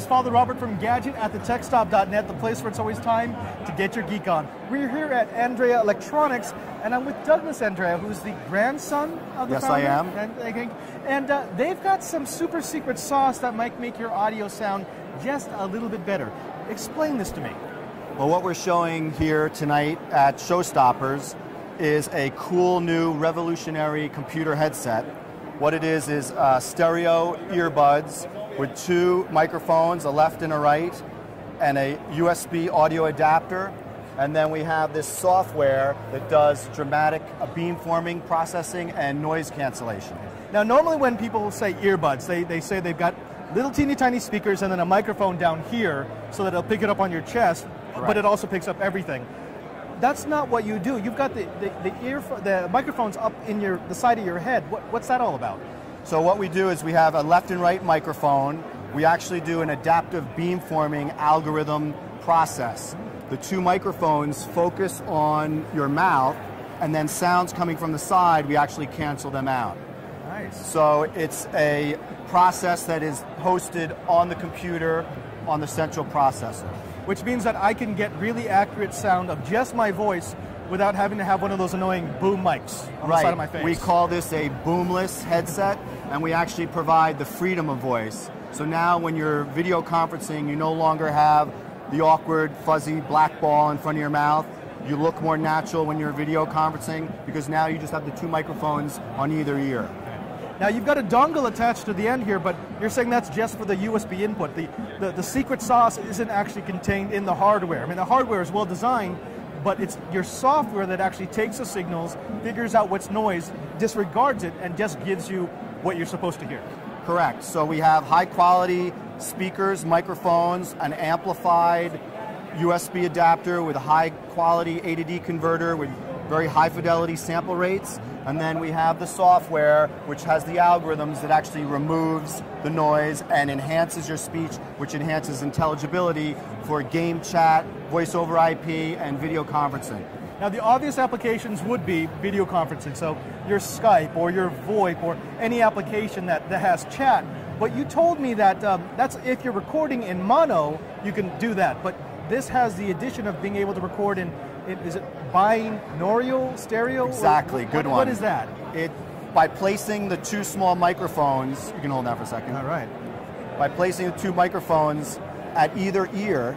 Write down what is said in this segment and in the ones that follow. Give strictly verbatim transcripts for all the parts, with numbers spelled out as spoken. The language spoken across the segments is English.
Father Robert from Gadget at the tech stop dot net, the place where it's always time to get your geek on. We're here at Andrea Electronics, and I'm with Douglas Andrea, who's the grandson of the yes, founder. Yes, I am. And, I think, and uh, they've got some super secret sauce that might make your audio sound just a little bit better. Explain this to me. Well, what we're showing here tonight at Showstoppers is a cool new revolutionary computer headset. What it is is uh, stereo earbuds with two microphones, a left and a right, and a U S B audio adapter. And then we have this software that does dramatic uh, beamforming processing and noise cancellation. Now, normally when people say earbuds, they, they say they've got little teeny tiny speakers and then a microphone down here so that it'll pick it up on your chest, Correct. But it also picks up everything. That's not what you do. You've got the, the, the, ear, the microphones up in your, the side of your head. What, what's that all about? So what we do is we have a left and right microphone. We actually do an adaptive beamforming algorithm process. The two microphones focus on your mouth, and then sounds coming from the side, we actually cancel them out. Nice. So it's a process that is hosted on the computer on the central processor. Which means that I can get really accurate sound of just my voice without having to have one of those annoying boom mics on right. the side of my face. We call this a boomless headset, and we actually provide the freedom of voice. So now when you're video conferencing, you no longer have the awkward, fuzzy black ball in front of your mouth. You look more natural when you're video conferencing because now you just have the two microphones on either ear. Now you've got a dongle attached to the end here, but you're saying that's just for the U S B input. The, the, the secret sauce isn't actually contained in the hardware. I mean, the hardware is well designed, but it's your software that actually takes the signals, figures out what's noise, disregards it, and just gives you what you're supposed to hear. Correct. So we have high quality speakers, microphones, an amplified U S B adapter with a high quality A to D converter with very high fidelity sample rates. And then we have the software, which has the algorithms that actually removes the noise and enhances your speech, which enhances intelligibility for game chat, voice over I P, and video conferencing. Now the obvious applications would be video conferencing, so your Skype or your VoIP or any application that, that has chat. But you told me that um, that's if you're recording in mono, you can do that. But this has the addition of being able to record in, in is it binaural stereo? Exactly, or, good what, one. What is that? It, by placing the two small microphones, you can hold that for a second. All right. By placing the two microphones at either ear,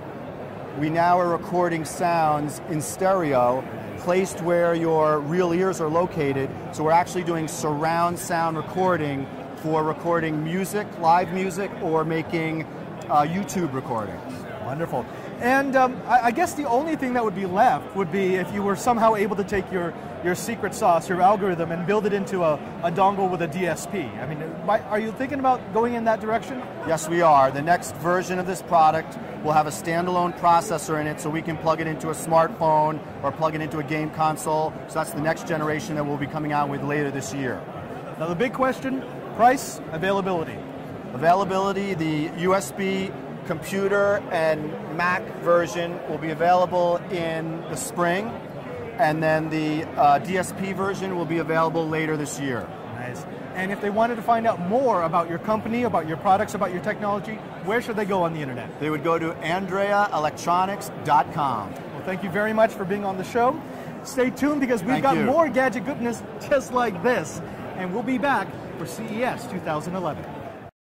we now are recording sounds in stereo placed where your real ears are located. So we're actually doing surround sound recording for recording music, live music, or making uh, YouTube recordings. Wonderful. And um, I, I guess the only thing that would be left would be if you were somehow able to take your, your secret sauce, your algorithm, and build it into a, a dongle with a D S P. I mean, are you thinking about going in that direction? Yes, we are. The next version of this product will have a standalone processor in it so we can plug it into a smartphone or plug it into a game console. So that's the next generation that we'll be coming out with later this year. Now the big question, price, availability. Availability, the U S B computer and Mac version will be available in the spring, and then the uh, D S P version will be available later this year. Nice. And if they wanted to find out more about your company, about your products, about your technology, where should they go on the internet? They would go to Andrea Electronics dot com. Well, thank you very much for being on the show. Stay tuned because we've Thank got you. more gadget goodness just like this, and we'll be back for C E S two thousand eleven.